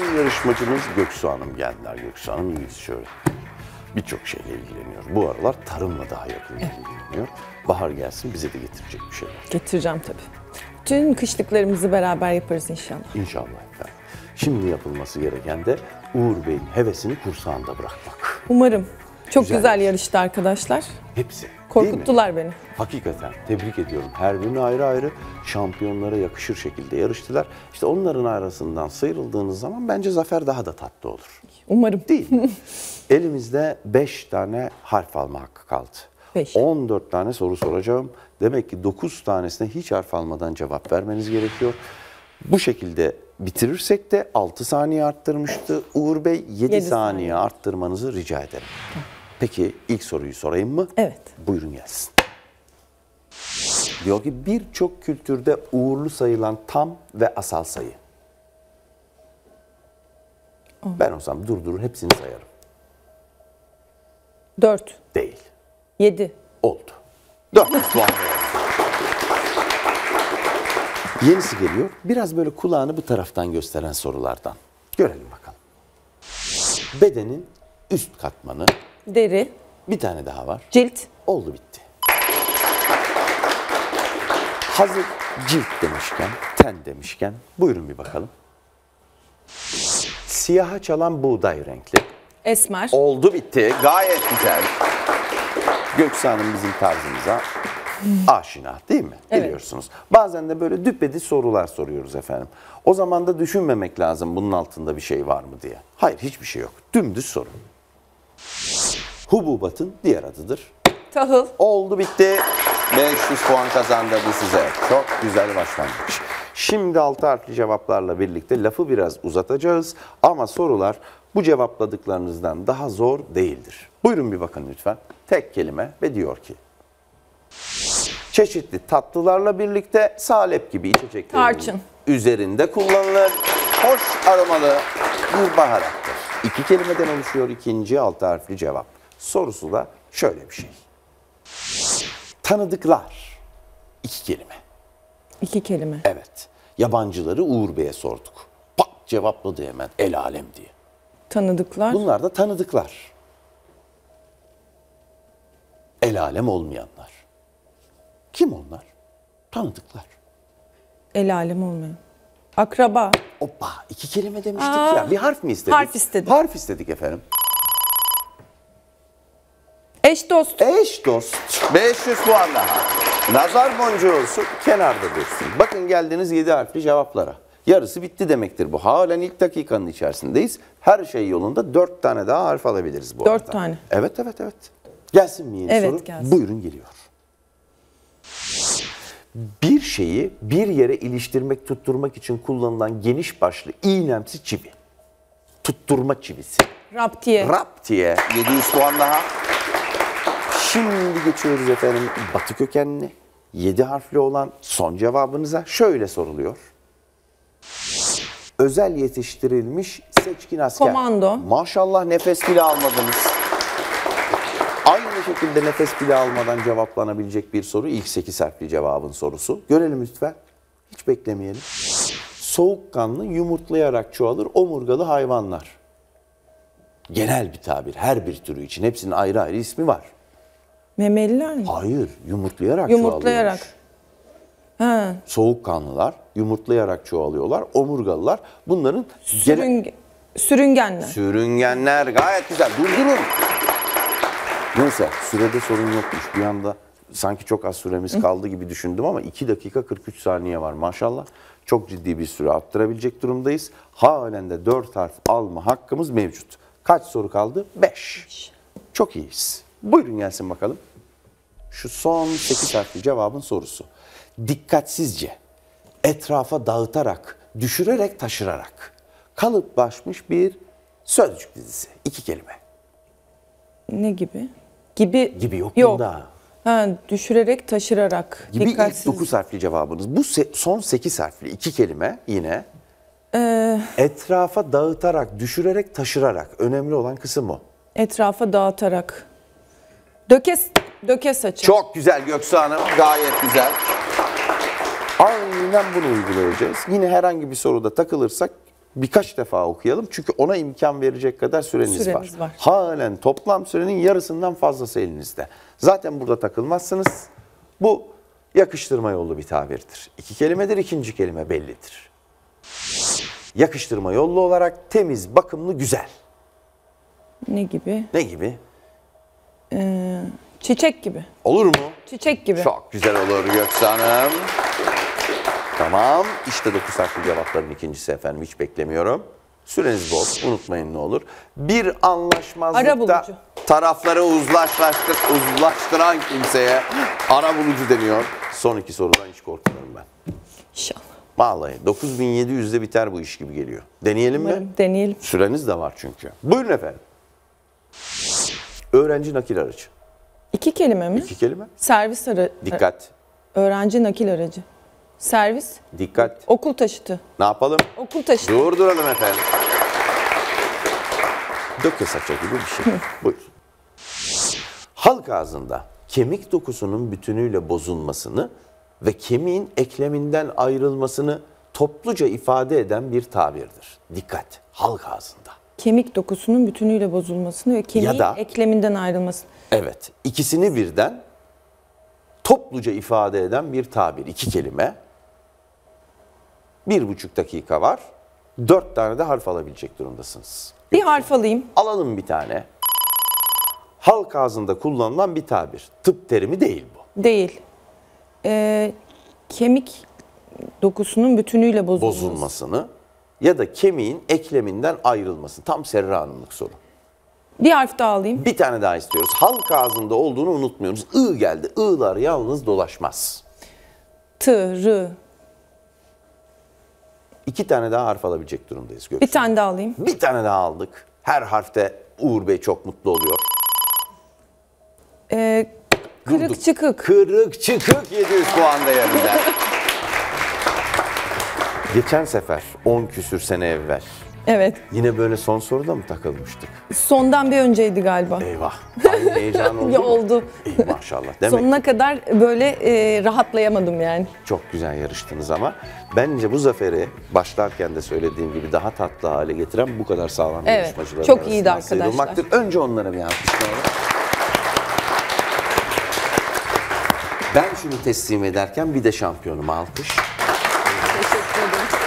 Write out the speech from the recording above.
Son yarışmacımız Göksu Hanım geldiler. Göksu Hanım İngilizce öğretmeni. Birçok şeyle ilgileniyor. Bu aralar tarımla daha yakın ilgileniyor. Bahar gelsin bize de getirecek bir şeyler. Getireceğim tabii. Tüm kışlıklarımızı beraber yaparız inşallah. İnşallah efendim. Şimdi yapılması gereken de Uğur Bey'in hevesini kursağında bırakmak. Umarım. Çok Güzel. güzel yarıştı arkadaşlar. Hepsi. Korkuttular beni. Hakikaten tebrik ediyorum. Her birini ayrı ayrı şampiyonlara yakışır şekilde yarıştılar. İşte onların arasından sıyrıldığınız zaman bence zafer daha da tatlı olur. Umarım. Değil mi? Elimizde 5 tane harf alma hakkı kaldı. 5. 14 tane soru soracağım. Demek ki 9 tanesine hiç harf almadan cevap vermeniz gerekiyor. Bu şekilde bitirirsek de 6 saniye arttırmıştı. Uğur Bey 7 saniye arttırmanızı rica ederim. Peki ilk soruyu sorayım mı? Evet. Buyurun gelsin. Diyor ki birçok kültürde uğurlu sayılan tam ve asal sayı. Ben olsam durdurur hepsini sayarım. 4. Değil. 7. Oldu. 400 puan. Yenisi geliyor. Biraz böyle kulağını bu taraftan gösteren sorulardan. Görelim bakalım. Bedenin üst katmanı. Deri. Bir tane daha var. Cilt. Oldu bitti. Hazır cilt demişken, ten demişken buyurun bir bakalım. Siyaha çalan buğday renkli. Esmer. Oldu bitti. Gayet güzel. Göksu Hanım bizim tarzımıza aşina değil mi? Evet. Biliyorsunuz. Bazen de böyle düpedüz sorular soruyoruz efendim. O zaman da düşünmemek lazım bunun altında bir şey var mı diye. Hayır hiçbir şey yok. Dümdüz soru. Hububatın diğer adıdır. Tahıl. Oldu bitti. 500 puan kazandırdı size. Çok güzel başlangıç. Şimdi 6 harfli cevaplarla birlikte lafı biraz uzatacağız. Ama sorular bu cevapladıklarınızdan daha zor değildir. Buyurun bir bakın lütfen. Tek kelime ve diyor ki çeşitli tatlılarla birlikte salep gibi içeceklerin Tarçın. üzerinde kullanılır. Hoş aromalı bir baharattır. 2 kelimeden oluşuyor ikinci 6 harfli cevap. Sorusu da şöyle bir şey. Tanıdıklar. 2 kelime. 2 kelime. Evet. Yabancıları Uğur Bey'e sorduk. Pat cevapladı hemen el alem diye. Tanıdıklar. Bunlar da tanıdıklar. El alem olmayanlar. Kim onlar? Tanıdıklar. El alem olmayan. Akraba. Hoppa 2 kelime demiştik ya. Bir harf mi istedik? Harf istedik. Harf istedik efendim. Eş dost. Eş dost. 500 puan daha. Nazar boncuğu olsun, kenarda dursun. Bakın geldiniz 7 harfli cevaplara. Yarısı bitti demektir bu. Halen ilk dakikanın içerisindeyiz. Her şey yolunda 4 tane daha harf alabiliriz bu arada. 4 tane. Evet. Gelsin mi yeni Evet, soru? gelsin. Buyurun geliyor. Bir şeyi bir yere iliştirmek, tutturmak için kullanılan geniş başlı iğnemsi çivi. Tutturma çivisi. Raptiye. Raptiye. 700 puan daha. Şimdi geçiyoruz efendim Batı kökenli 7 harfli olan son cevabınıza şöyle soruluyor. Özel yetiştirilmiş seçkin asker. Komando. Maşallah nefes bile almadınız. Aynı şekilde nefes bile almadan cevaplanabilecek bir soru. İlk 8 harfli cevabın sorusu. Görelim lütfen. Hiç beklemeyelim. Soğukkanlı yumurtlayarak çoğalır omurgalı hayvanlar. Genel bir tabir. Her bir türü için. Hepsinin ayrı ayrı ismi var. Memeliler mi? Hayır, yumurtlayarak Yumurtlayarak. çoğalıyormuş. Ha. Soğukkanlılar yumurtlayarak çoğalıyorlar. Omurgalılar bunların Sürüngenler. sürüngenler. Gayet güzel. Durdurun. Neyse sürede sorun yokmuş. Bir anda sanki çok az süremiz kaldı gibi düşündüm ama 2 dakika 43 saniye var maşallah. Çok ciddi bir süre arttırabilecek durumdayız. Halen de 4 harf alma hakkımız mevcut. Kaç soru kaldı? 5. Çok iyiyiz. Buyurun gelsin bakalım. Şu son 8 harfli cevabın sorusu. Dikkatsizce, etrafa dağıtarak, düşürerek, taşırarak kalıplaşmış bir sözcük dizisi. 2 kelime. Ne gibi? Gibi Yok. yok. Bunda. Ha, düşürerek, taşırarak. Gibi Dikkatsiz. ilk 9 harfli cevabınız. Bu son 8 harfli 2 kelime yine. Etrafa dağıtarak, düşürerek, taşırarak. Önemli olan kısım o. Etrafa dağıtarak. Döke saçı. Çok güzel Göksu Hanım. Gayet güzel. Aynen bunu uygulayacağız. Yine herhangi bir soruda takılırsak birkaç defa okuyalım. Çünkü ona imkan verecek kadar süreniz var. Halen toplam sürenin yarısından fazlası elinizde. Zaten burada takılmazsınız. Bu yakıştırma yollu bir tabirdir. 2 kelimedir, ikinci kelime bellidir. Yakıştırma yollu olarak temiz, bakımlı, güzel. Ne gibi? Ne gibi? Çiçek gibi. Olur mu? Çiçek gibi. Çok güzel olur Göksu Hanım. Tamam. İşte 9 harfli cevapların ikincisi efendim. Hiç beklemiyorum. Süreniz bol. Unutmayın ne olur. Bir anlaşmazlıkta Arabulucu. tarafları uzlaştıran kimseye arabulucu deniyor. Son 2 sorudan hiç korkmuyorum ben. İnşallah. Vallahi 9700'de biter bu iş gibi geliyor. Deneyelim mi? Umarım deneyelim. Süreniz de var çünkü. Buyurun efendim. Öğrenci nakil aracı. 2 kelime mi? 2 kelime. Servis aracı. Dikkat. Öğrenci nakil aracı. Servis. Dikkat. Okul taşıtı. Ne yapalım? Okul taşıtı. Durduralım efendim. Döke saça gibi bir şey. Buyur. Halk ağzında kemik dokusunun bütünüyle bozulmasını ve kemiğin ekleminden ayrılmasını topluca ifade eden bir tabirdir. Dikkat. Halk ağzında. Kemik dokusunun bütünüyle bozulmasını ve kemiğin da- ekleminden ayrılmasını. Evet. İkisini birden topluca ifade eden bir tabir. 2 kelime. 1,5 dakika var. 4 tane de harf alabilecek durumdasınız. Bir harf alayım. Alalım bir tane. Halk ağzında kullanılan bir tabir. Tıp terimi değil bu. Değil. Kemik dokusunun bütünüyle bozulması. Bozulmasını ya da kemiğin ekleminden ayrılmasını. Tam Serra Hanım'lık soru. Bir harf daha alayım. Bir tane daha istiyoruz. Halk ağzında olduğunu unutmuyoruz. I geldi. I'lar yalnız dolaşmaz. T, R. 2 tane daha harf alabilecek durumdayız Göksu. Bir tane daha alayım. Bir tane daha aldık. Her harfte Uğur Bey çok mutlu oluyor. Kırık Durduk. çıkık. Kırık çıkık 700 puan değerinde. Geçen sefer 10 küsür sene evvel Evet. yine böyle son soruda mı takılmıştık? Sondan bir önceydi galiba. Eyvah. Aynı heyecan oldu Ya mu? oldu. İyi maşallah. Demek Sonuna kadar böyle rahatlayamadım yani. çok güzel yarıştınız ama bence bu zaferi başlarken de söylediğim gibi daha tatlı hale getiren bu kadar sağlam Evet, yarışmacıların çok iyiydi arasından arkadaşlar. sıyrılmaktır. Önce onlara bir alkışlayalım. Ben şunu teslim ederken bir de şampiyonuma alkış.